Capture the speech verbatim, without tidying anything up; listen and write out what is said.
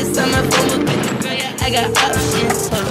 niggas on my phone, but girl, yeah, I got options.